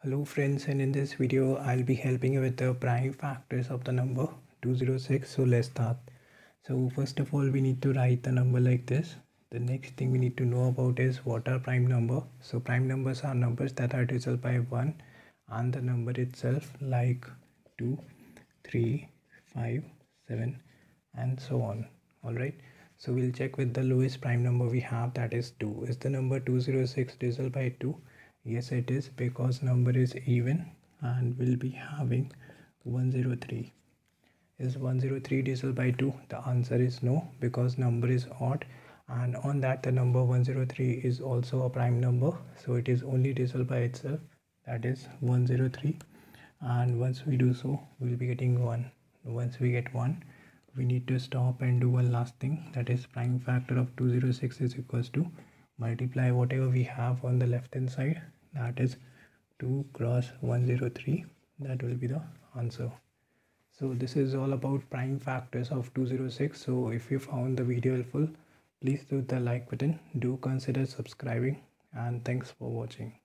Hello friends, and in this video I'll be helping you with the prime factors of the number 206. So let's start. So first of all we need to write the number like this. The next thing we need to know about is what are prime number. So prime numbers are numbers that are divisible by 1 and the number itself, like 2, 3, 5, 7 and so on. Alright, so we'll check with the lowest prime number we have, that is 2. Is the number 206 divisible by 2? Yes, it is, because number is even and will be having 103. Is 103 divisible by 2? The answer is no, because number is odd, and on that the number 103 is also a prime number, so it is only divisible by itself, that is 103. And once we do so, we'll be getting 1. Once we get 1, we need to stop and do one last thing, that is prime factor of 206 is equals to multiply whatever we have on the left hand side, that is 2 cross 103. That will be the answer. So this is all about prime factors of 206. So if you found the video helpful, please do the like button, do consider subscribing, and thanks for watching.